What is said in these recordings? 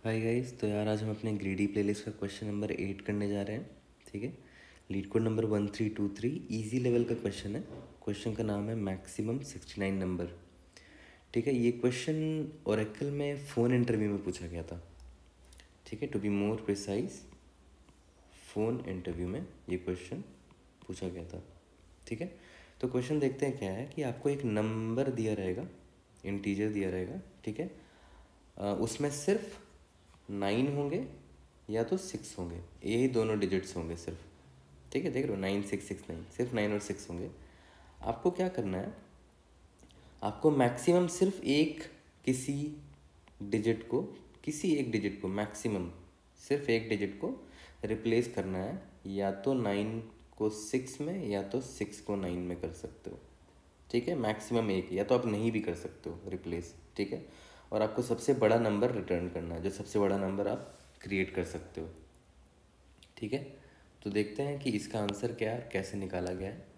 Hi guys, तो यार आज हम अपने ग्रीडी प्लेलिस्ट का क्वेश्चन नंबर 8 करने जा रहे हैं। ठीक है, LeetCode number 1323 easy level का क्वेश्चन है। क्वेश्चन का नाम है मैक्सिमम 69 नंबर। ठीक है, ये क्वेश्चन ओरेकल में फ़ोन इंटरव्यू में पूछा गया था। ठीक है, to be more precise phone interview में ये क्वेश्चन पूछा गया था। ठीक है, तो क्वेश्चन देखते हैं क्या है कि आपको एक नंबर दिया रहेगा, इंटीजर दिया रहेगा। ठीक है, उसमें सिर्फ 9 होंगे या तो 6 होंगे, यही दोनों डिजिट्स होंगे सिर्फ। ठीक है, देख रहे हो 9669, सिर्फ 9 और 6 होंगे। आपको क्या करना है, आपको मैक्सिमम सिर्फ किसी डिजिट को किसी एक डिजिट को मैक्सिमम सिर्फ एक डिजिट को रिप्लेस करना है, या तो 9 को 6 में या तो 6 को 9 में कर सकते हो। ठीक है, मैक्सिमम एक, या तो आप नहीं भी कर सकते हो रिप्लेस। ठीक है, और आपको सबसे बड़ा नंबर रिटर्न करना है, जो सबसे बड़ा नंबर आप क्रिएट कर सकते हो। ठीक है, तो देखते हैं कि इसका आंसर क्या है, कैसे निकाला गया है।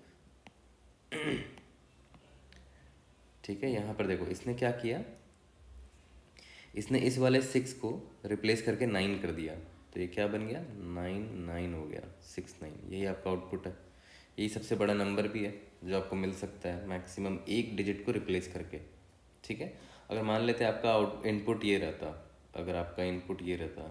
ठीक है, यहाँ पर देखो इसने क्या किया, इसने इस वाले 6 को रिप्लेस करके 9 कर दिया, तो ये क्या बन गया, 9 हो गया, 6 9। यही आपका आउटपुट है। यही सबसे बड़ा नंबर भी है जो आपको मिल सकता है मैक्सिमम एक डिजिट को रिप्लेस करके। ठीक है, अगर मान लेते आपका इनपुट ये रहता, अगर आपका इनपुट ये रहता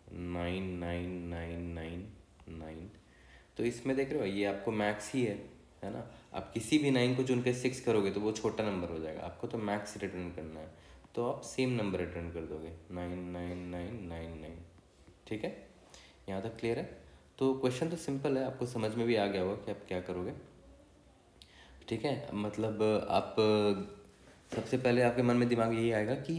99999, तो इसमें देख रहे हो ये आपको मैक्स ही है ना। आप किसी भी 9 को चुन के 6 करोगे तो वो छोटा नंबर हो जाएगा, आपको तो मैक्स रिटर्न करना है, तो आप सेम नंबर रिटर्न कर दोगे 99999। ठीक है, यहाँ तक क्लियर है। तो क्वेश्चन तो सिंपल है, आपको समझ में भी आ गया होगा कि आप क्या करोगे। ठीक है, मतलब आप सबसे पहले आपके मन में दिमाग यही आएगा कि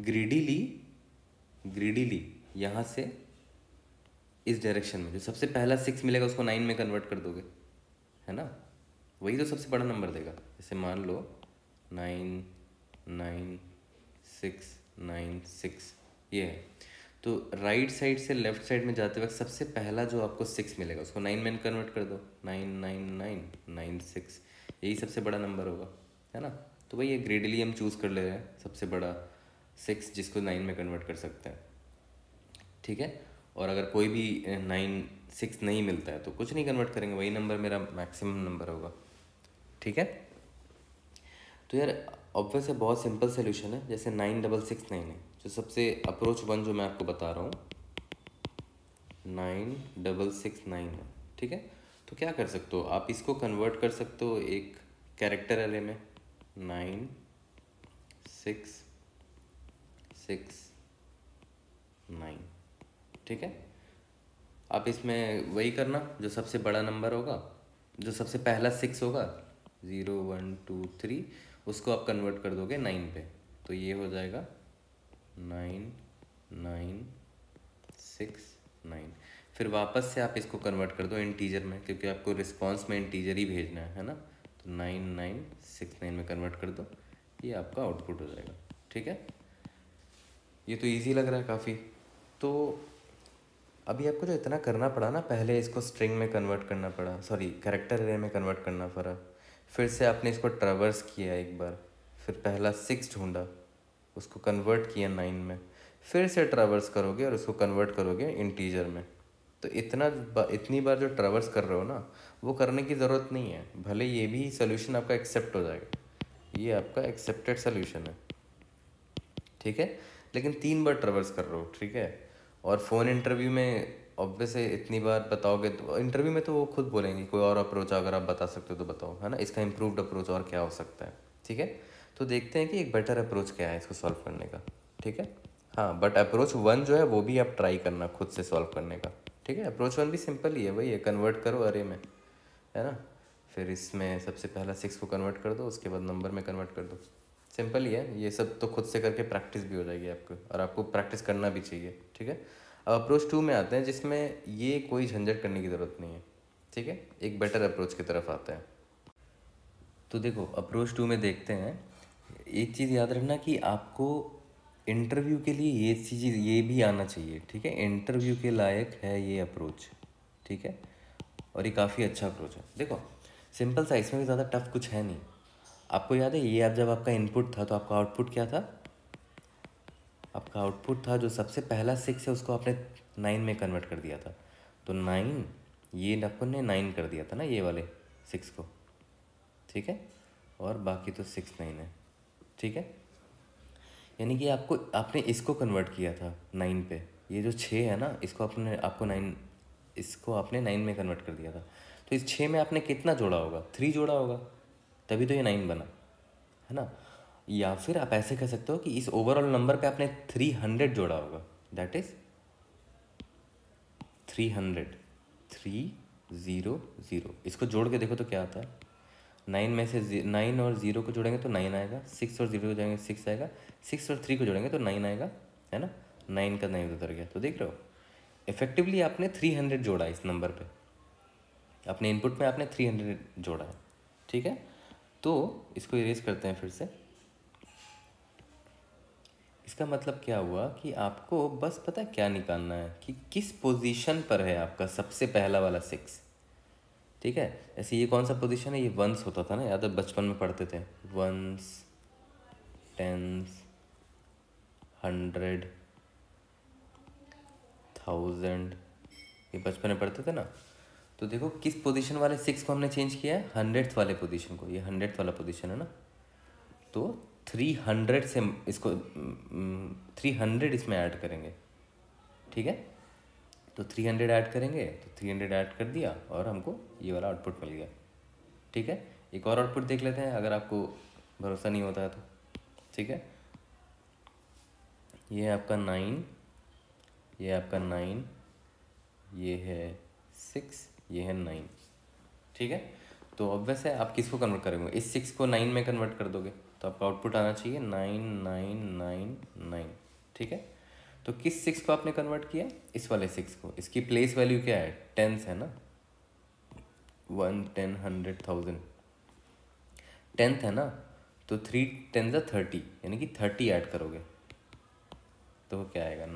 ग्रीडीली यहाँ से इस डायरेक्शन में जो सबसे पहला 6 मिलेगा उसको 9 में कन्वर्ट कर दोगे, है ना। वही तो सबसे बड़ा नंबर देगा। जैसे मान लो 99696 ये है, तो राइट साइड से लेफ्ट साइड में जाते वक्त सबसे पहला जो आपको 6 मिलेगा उसको 9 में कन्वर्ट कर दो, 99996, यही सबसे बड़ा नंबर होगा, है ना। तो वही ये ग्रेडली हम चूज़ कर ले रहे हैं सबसे बड़ा 6 जिसको 9 में कन्वर्ट कर सकते हैं। ठीक है, और अगर कोई भी 96 नहीं मिलता है तो कुछ नहीं कन्वर्ट करेंगे, वही नंबर मेरा मैक्सिमम नंबर होगा। ठीक है, तो यार ऑब्वियस है, बहुत सिंपल सोल्यूशन है। जैसे 9669 है, जो सबसे अप्रोच 1 जो मैं आपको बता रहा हूँ 9669 है। ठीक है, तो क्या कर सकते हो आप, इसको कन्वर्ट कर सकते हो एक कैरेक्टर एरे में, 9669। ठीक है, आप इसमें वही करना, जो सबसे बड़ा नंबर होगा, जो सबसे पहला 6 होगा 0 1 2 3, उसको आप कन्वर्ट कर दोगे 9 पे, तो ये हो जाएगा 99669। फिर वापस से आप इसको कन्वर्ट कर दो इंटीजर में, क्योंकि आपको रिस्पॉन्स में इंटीजर ही भेजना है ना, तो 9969 में कन्वर्ट कर दो, ये आपका आउटपुट हो जाएगा। ठीक है, ये तो इजी लग रहा है काफ़ी। तो अभी आपको जो इतना करना पड़ा ना, पहले इसको स्ट्रिंग में कन्वर्ट करना पड़ा, सॉरी कैरेक्टर एरे में कन्वर्ट करना पड़ा, फिर से आपने इसको ट्रैवर्स किया एक बार, फिर पहला 6 ढूंढा, उसको कन्वर्ट किया 9 में, फिर से ट्रैवर्स करोगे और उसको कन्वर्ट करोगे इंटीजर में। तो इतनी बार जो ट्रैवर्स कर रहे हो ना, वो करने की ज़रूरत नहीं है, भले ये भी सोल्यूशन आपका एक्सेप्ट हो जाएगा, ये आपका एक्सेप्टेड सोल्यूशन है। ठीक है, लेकिन 3 बार ट्रैवर्स कर रहे हो। ठीक है, और फ़ोन इंटरव्यू में ऑब्वियस है, इतनी बार बताओगे तो इंटरव्यू में तो वो खुद बोलेंगे कोई और अप्रोच अगर आप बता सकते हो तो बताओ, है ना, इसका इम्प्रूव्ड अप्रोच और क्या हो सकता है। ठीक है, तो देखते हैं कि एक बेटर अप्रोच क्या है इसको सॉल्व करने का। ठीक है, हाँ, बट अप्रोच 1 जो है वो भी आप ट्राई करना खुद से सॉल्व करने का। ठीक है, अप्रोच 1 भी सिंपल ही है, वही है, कन्वर्ट करो अरे में, है ना, फिर इसमें सबसे पहला 6 को कन्वर्ट कर दो, उसके बाद नंबर में कन्वर्ट कर दो, सिंपल ही है। ये सब तो खुद से करके प्रैक्टिस भी हो जाएगी आपको, और आपको प्रैक्टिस करना भी चाहिए। ठीक है, अब अप्रोच 2 में आते हैं, जिसमें ये कोई झंझट करने की ज़रूरत नहीं है। ठीक है, एक बेटर अप्रोच की तरफ आते हैं। तो देखो अप्रोच 2 में देखते हैं, एक चीज़ याद रखना कि आपको इंटरव्यू के लिए ये चीज़ ये भी आना चाहिए। ठीक है, इंटरव्यू के लायक है ये अप्रोच। ठीक है, और ये काफ़ी अच्छा अप्रोच है। देखो सिंपल सा, इसमें भी ज़्यादा टफ कुछ है नहीं। आपको याद है ये, आप जब आपका इनपुट था तो आपका आउटपुट क्या था, आपका आउटपुट था जो सबसे पहला 6 है उसको आपने 9 में कन्वर्ट कर दिया था, तो 9 ये अपन ने 9 कर दिया था ना ये वाले 6 को, ठीक है, और बाकी तो 6 9 है, ठीक है। यानी कि आपने इसको कन्वर्ट किया था 9 पे, ये जो 6 है ना इसको इसको आपने 9 में कन्वर्ट कर दिया था, तो इस 6 में आपने कितना जोड़ा होगा, 3 जोड़ा होगा, तभी तो ये 9 बना, है ना। या फिर आप ऐसे कह सकते हो कि इस ओवरऑल नंबर पे आपने 300 जोड़ा होगा, दैट इज 300 300। इसको जोड़ के देखो तो क्या आता है, 9 में से 9 और 0 को जोड़ेंगे तो 9 आएगा, 6 और 0 को जोड़ेंगे 6 आएगा, 6 और 3 को जोड़ेंगे तो 9 आएगा, है ना। 9 का 9 उतर गया, तो देख रहे हो इफेक्टिवली आपने 300 जोड़ा इस नंबर पे, अपने इनपुट में आपने 300 जोड़ा है, ठीक है। तो इसको इरेज करते हैं फिर से। इसका मतलब क्या हुआ कि आपको बस पता है क्या निकालना है कि किस पोजीशन पर है आपका सबसे पहला वाला 6, ठीक है। ऐसे ये कौन सा पोजीशन है, ये वंस होता था ना, याद है बचपन में पढ़ते थे, वंस, टेंस, 100, 1000, ये बचपन में पढ़ते थे ना। तो देखो किस पोजीशन वाले 6 को हमने चेंज किया है, 100th वाले पोजीशन को, ये 100th वाला पोजीशन है ना, तो 300 से इसको 300 इसमें ऐड करेंगे, ठीक है। तो 300 ऐड करेंगे, तो 300 ऐड कर दिया और हमको ये वाला आउटपुट मिल गया, ठीक है। एक और आउटपुट देख लेते हैं अगर आपको भरोसा नहीं होता है तो, ठीक है। ये है आपका 9, ये है आपका 9, ये है 6, ये है 9, ठीक है। तो अब वैसे आप किसको कन्वर्ट करेंगे, इस 6 को 9 में कन्वर्ट कर दोगे तो आपका आउटपुट आना चाहिए 9999, ठीक है। तो किस 6 को आपने कन्वर्ट किया, इस वाले 6 को, इसकी प्लेस वैल्यू क्या है, टेंस है ना, 1 10 100 1000 10th है ना, तो 3 10 30, यानी कि 30 ऐड करोगे तो क्या आएगा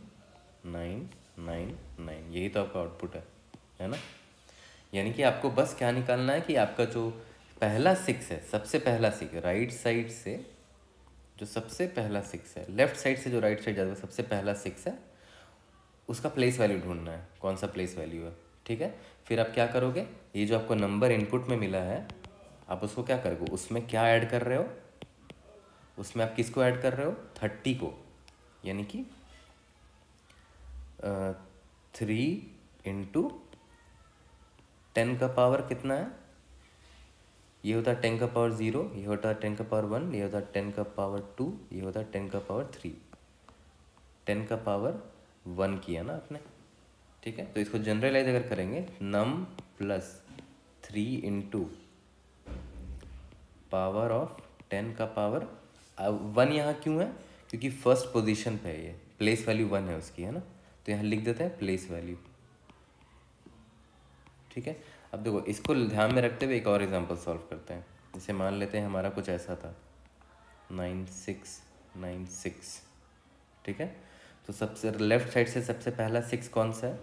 9999, यही तो आपका आउटपुट है ना। यानी कि आपको बस क्या निकालना है कि आपका जो पहला 6 है, सबसे पहला 6 राइट साइड से, जो सबसे पहला 6 है, लेफ्ट साइड से जो राइट साइड जाता है सबसे पहला 6 है, उसका प्लेस वैल्यू ढूंढना है, कौन सा प्लेस वैल्यू है, ठीक है। फिर आप क्या करोगे, ये जो आपको नंबर इनपुट में मिला है आप उसको क्या करोगे, उसमें क्या ऐड कर रहे हो, उसमें आप किसको ऐड कर रहे हो, 30 को, यानी कि 3 इंटू 10 का पावर कितना है, ये होता है 10 का पावर 0, ये होता है 10 का पावर 1, ये होता है 10 का पावर 2, ये होता है 10 का पावर 3, 10 का पावर 1 किया ना आपने, ठीक है। तो इसको जनरलाइज अगर करेंगे, num plus 3 into power of 10 का पावर 1, यहाँ क्यों है, क्योंकि फर्स्ट पोजीशन पे है, ये प्लेस वैल्यू 1 है उसकी, है ना, तो यहाँ लिख देते हैं प्लेस वैल्यू, ठीक है। अब देखो इसको ध्यान में रखते हुए एक और एग्जांपल सॉल्व करते हैं। जैसे मान लेते हैं हमारा कुछ ऐसा था 9696, ठीक है। तो सबसे लेफ्ट साइड से सबसे पहला 6 कौन सा है,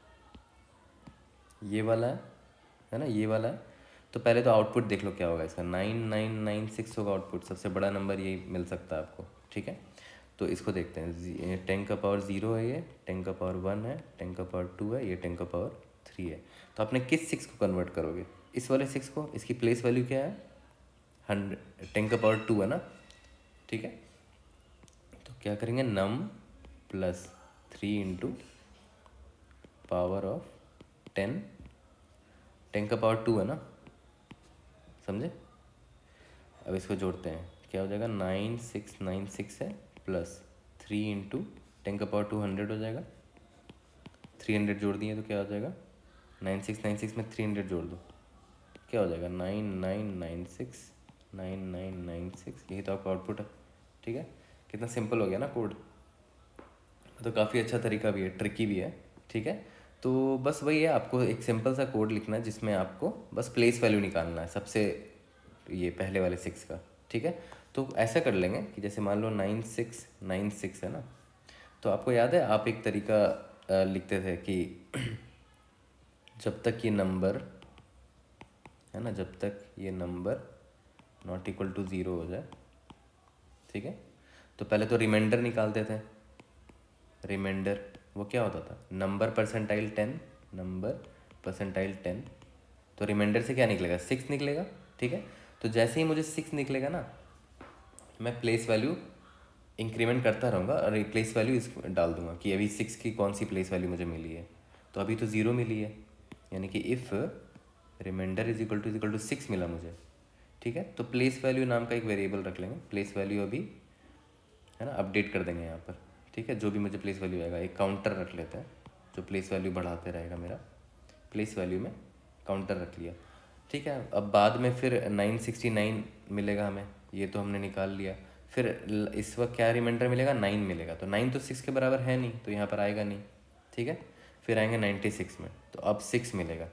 ये वाला है ना, ये वाला है। तो पहले तो आउटपुट देख लो क्या होगा इसका, 9996 होगा आउटपुट, सबसे बड़ा नंबर यही मिल सकता है आपको, ठीक है। तो इसको देखते हैं, 10 का पावर 0 है, ये 10 का पावर 1 है, 10 का पावर 2 है, ये 10 का पावर 3 है। तो आपने किस 6 को कन्वर्ट करोगे, इस वाले 6 को, इसकी प्लेस वैल्यू क्या है, 10 का पावर 2 है ना, ठीक है। तो क्या करेंगे, num plus 3 into power of 10 का पावर 2 है ना, समझे। अब इसको जोड़ते हैं, क्या हो जाएगा, 9696 है प्लस 3 इंटू 10 का पावर 2 100 हो जाएगा, 300 जोड़ दिए तो क्या हो जाएगा, 9696 में 300 जोड़ दो, क्या हो जाएगा 9996, यही तो आपका आउटपुट है, ठीक है। कितना सिंपल हो गया ना कोड, तो काफ़ी अच्छा तरीका भी है, ट्रिकी भी है, ठीक है। तो बस वही है, आपको एक सिंपल सा कोड लिखना है जिसमें आपको बस प्लेस वैल्यू निकालना है सबसे ये पहले वाले 6 का, ठीक है। तो ऐसा कर लेंगे कि जैसे मान लो 9696 है ना, तो आपको याद है आप एक तरीका लिखते थे कि जब तक ये नंबर है ना, जब तक ये नंबर नॉट इक्वल टू 0 हो जाए, ठीक है, तो पहले तो रिमाइंडर निकालते थे, रिमाइंडर वो क्या होता था, नंबर परसेंटाइल 10, नंबर परसेंटाइल 10, तो रिमाइंडर से क्या निकलेगा, 6 निकलेगा। ठीक है, तो जैसे ही मुझे 6 निकलेगा ना, मैं प्लेस वैल्यू इंक्रीमेंट करता रहूँगा और प्लेस वैल्यू इस डाल दूंगा कि अभी 6 की कौन सी प्लेस वैल्यू मुझे मिली है। तो अभी तो 0 मिली है, यानी कि if remainder is equal to 6 मिला मुझे। ठीक है, तो प्लेस वैल्यू नाम का एक वेरिएबल रख लेंगे, प्लेस वैल्यू अभी है ना अपडेट कर देंगे यहाँ पर। ठीक है, जो भी मुझे प्लेस वैल्यू आएगा, एक काउंटर रख लेते हैं जो प्लेस वैल्यू बढ़ाते रहेगा मेरा। प्लेस वैल्यू में काउंटर रख लिया। ठीक है, अब बाद में फिर 969 मिलेगा हमें, ये तो हमने निकाल लिया। फिर इस वक्त क्या रिमाइंडर मिलेगा, 9 मिलेगा। तो 9 तो 6 के बराबर है नहीं, तो यहाँ पर आएगा नहीं। ठीक है, फिर आएंगे 96 में, तो अब 6 मिलेगा।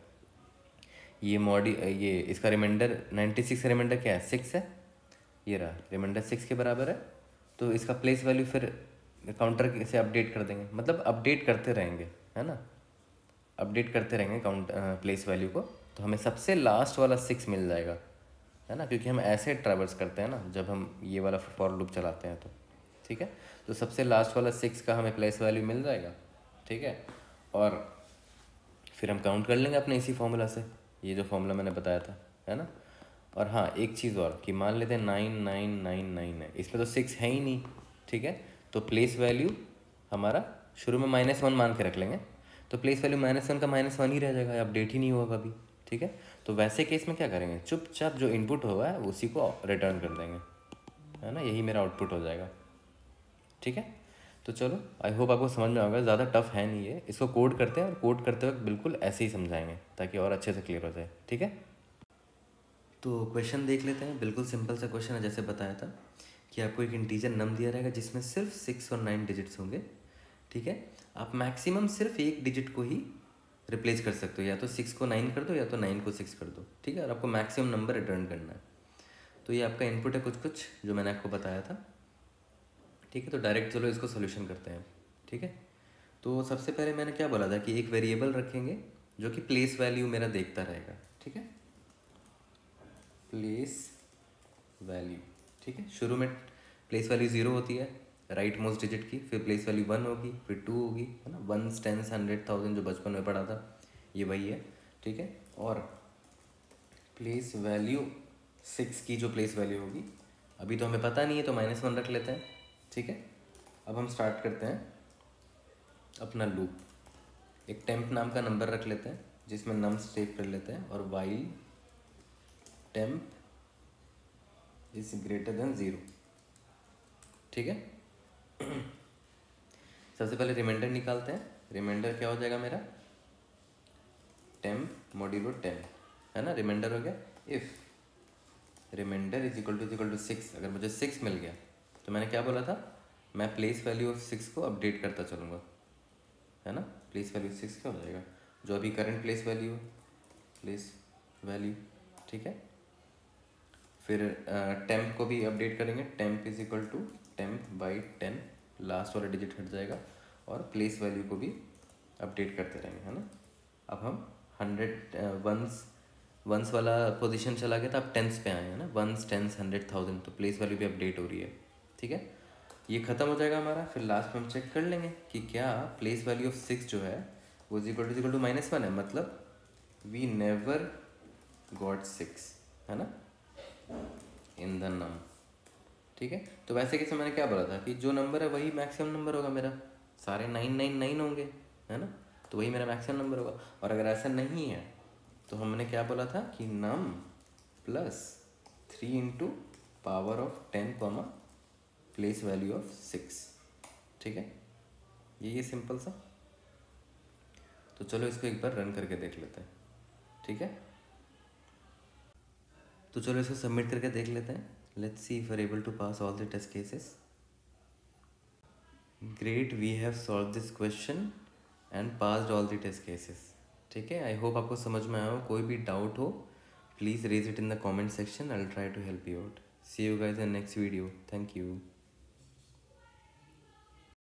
ये इसका रिमाइंडर 96 का रिमाइंडर क्या है, 6 है, ये रहा रिमाइंडर 6 के बराबर है। तो इसका प्लेस वैल्यू फिर काउंटर से अपडेट कर देंगे, मतलब अपडेट करते रहेंगे, है ना, अपडेट करते रहेंगे प्लेस वैल्यू को। तो हमें सबसे लास्ट वाला 6 मिल जाएगा, है ना, क्योंकि हम ऐसे ट्रैवर्स करते हैं ना जब हम ये वाला फॉर लूप चलाते हैं तो। ठीक है, तो सबसे लास्ट वाला 6 का हमें प्लेस वैल्यू मिल जाएगा। ठीक है, और फिर हम काउंट कर लेंगे अपने इसी फॉर्मूला से, ये जो फॉर्मूला मैंने बताया था, है ना। और हाँ, एक चीज़ और कि मान लेते हैं 9999 है, इसमें तो 6 है ही नहीं। ठीक है, तो प्लेस वैल्यू हमारा शुरू में -1 मान के रख लेंगे, तो प्लेस वैल्यू -1 का -1 ही रह जाएगा, अपडेट ही नहीं होगा कभी। ठीक है, तो वैसे केस में क्या करेंगे, चुपचाप जो इनपुट होगा है उसी को रिटर्न कर देंगे, है ना, यही मेरा आउटपुट हो जाएगा। ठीक है, तो चलो, आई होप आपको समझ में आएगा, ज़्यादा टफ है नहीं है। इसको कोड करते हैं और कोड करते वक्त बिल्कुल ऐसे ही समझाएंगे ताकि और अच्छे से क्लियर हो जाए। ठीक है, तो क्वेश्चन देख लेते हैं। बिल्कुल सिंपल सा क्वेश्चन है, जैसे बताया था कि आपको एक इंटीजर नम दिया रहेगा जिसमें सिर्फ 6 और 9 डिजिट्स होंगे। ठीक है, आप मैक्सिमम सिर्फ एक डिजिट को ही रिप्लेस कर सकते हो, या तो 6 को 9 कर दो या तो 9 को 6 कर दो। ठीक है, और आपको मैक्सिमम नंबर रिटर्न करना है। तो ये आपका इनपुट है कुछ जो मैंने आपको बताया था। ठीक है, तो डायरेक्ट चलो इसको सोल्यूशन करते हैं। ठीक है, तो सबसे पहले मैंने क्या बोला था कि एक वेरिएबल रखेंगे जो कि प्लेस वैल्यू मेरा देखता रहेगा। ठीक है, प्लेस वैल्यू। ठीक है, शुरू में प्लेस वैल्यू 0 होती है राइट मोस्ट डिजिट की, फिर प्लेस वैल्यू 1 होगी, फिर 2 होगी, है ना, 1s 10s 100,000 जो बचपन में पढ़ा था, ये वही है। ठीक है, और प्लेस वैल्यू 6 की जो प्लेस वैल्यू होगी, अभी तो हमें पता नहीं है तो -1 रख लेते हैं। ठीक है, अब हम स्टार्ट करते हैं अपना लूप। एक टेम्प नाम का नंबर रख लेते हैं जिसमें नम्स सेव कर लेते हैं, और while temp is greater than 0। ठीक है, सबसे पहले रिमाइंडर निकालते हैं। रिमाइंडर क्या हो जाएगा मेरा, टेम्प मॉड्यूलो टेम्प, है ना, रिमाइंडर हो गया। If remainder is equal to 6, अगर मुझे 6 मिल गया तो मैंने क्या बोला था, मैं प्लेस वैल्यू ऑफ 6 को अपडेट करता चलूँगा, है ना। प्लेस वैल्यू 6 क्या हो जाएगा, जो अभी करंट प्लेस वैल्यू है, प्लेस वैल्यू। ठीक है, फिर टेम्प को भी अपडेट करेंगे, temp is equal to temp by 10, last वाला डिजिट हट जाएगा, और प्लेस वैल्यू को भी अपडेट करते रहेंगे, है ना। अब हम 100 वंस वाला पोजीशन चला गया था, अब टेंस पे आए हैं ना, 1s 10s 100,000, तो प्लेस वैल्यू भी अपडेट हो रही है। ठीक है, ये ख़त्म हो जाएगा हमारा। फिर लास्ट में हम चेक कर लेंगे कि क्या प्लेस वैल्यू ऑफ 6 जो है वो इज इक्वल टू -1 है, मतलब वी नेवर गॉट 6, है ना, इन द नम। ठीक है, तो वैसे कैसे मैंने क्या बोला था कि जो नंबर है वही मैक्सिमम नंबर होगा मेरा, सारे 999 होंगे, है ना, तो वही मेरा मैक्सिमम नंबर होगा। और अगर ऐसा नहीं है तो हमने क्या बोला था कि num plus 3 into power of 10 comma place value of 6। ठीक है, ये सिंपल सा। तो चलो इसको एक बार रन करके देख लेते हैं। ठीक है, तो चलो इसको सबमिट करके देख लेते हैं। Let's see if we are able to pass all the test cases. Great, we have solve this question and passed all the test cases. ठीक है, आई होप आपको समझ में आया हो। कोई भी डाउट हो please raise it in the comment section, I will try to help you out. See you guys in next video, thank you.